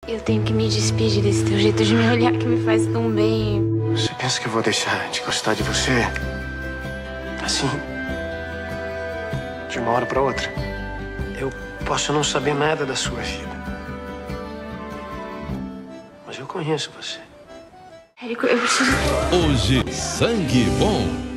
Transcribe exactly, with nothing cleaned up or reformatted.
Eu tenho que me despedir desse teu jeito de me olhar que me faz tão bem. Você pensa que eu vou deixar de gostar de você? Assim? De uma hora pra outra? Eu posso não saber nada da sua vida. Mas eu conheço você. Érico, eu preciso... Hoje, Sangue Bom.